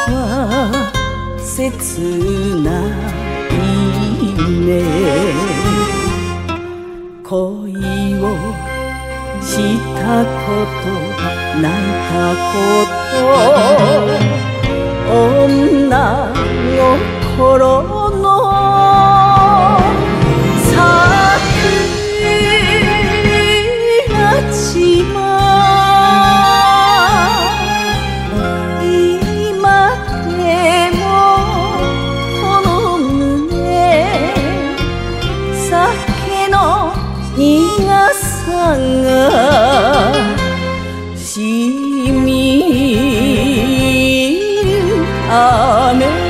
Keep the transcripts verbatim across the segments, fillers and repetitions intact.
は切ないね。恋をしたこと泣いたこと女心の桜島苦さがしみる雨。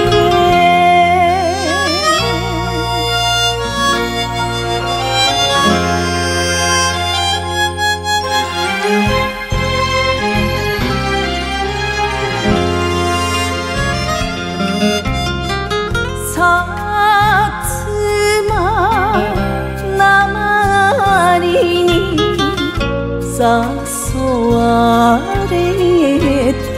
誘われて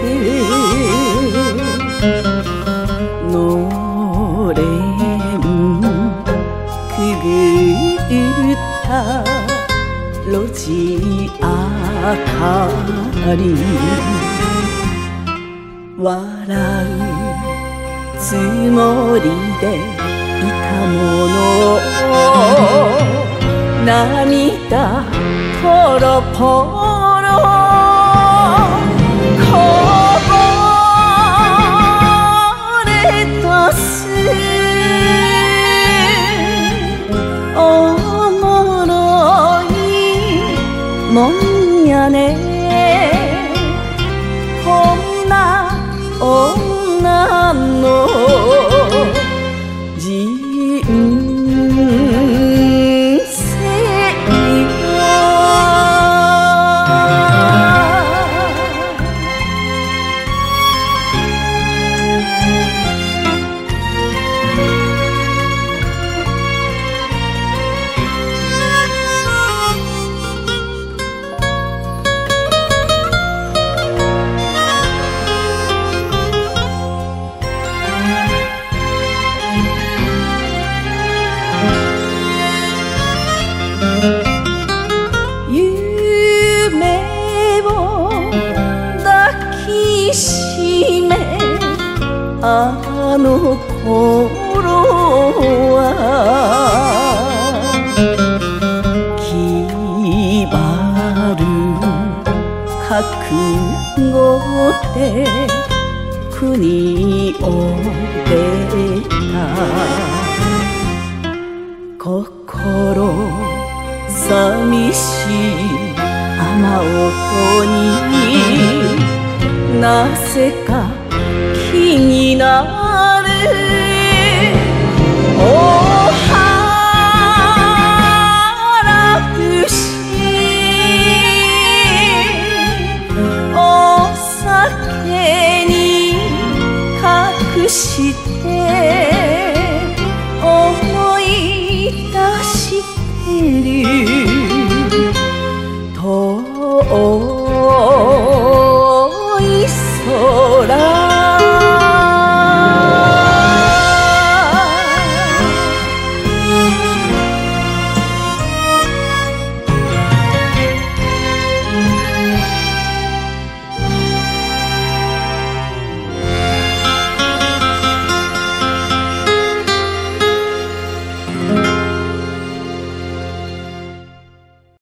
のれんくぐった路地明かり笑うつもりでいたもの涙ポロポロこぼれとすおもろいもんやね。こんな女の人生あの頃は気張る覚悟で国を出た。心寂しい雨音になぜか気になる。おはら節お酒に隠して